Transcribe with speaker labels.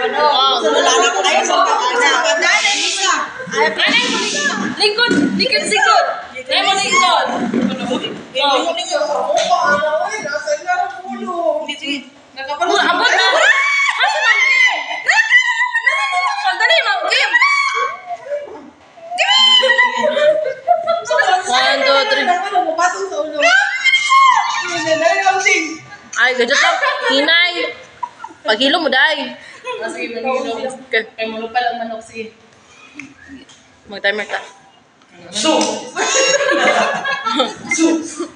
Speaker 1: Lalala ko kayo sa pagkana.
Speaker 2: Lingkod. Kaya mo lingkod. Abot na. Hasa Ma'am Kim. Sandali, Ma'am Kim. 1, 2, 3. Ay, gadget lang. Hinay. Paghilo mo, day.
Speaker 3: Sige, manilo. Kaya mo pa lang manok si.
Speaker 2: Mag-timer ka.
Speaker 1: Su!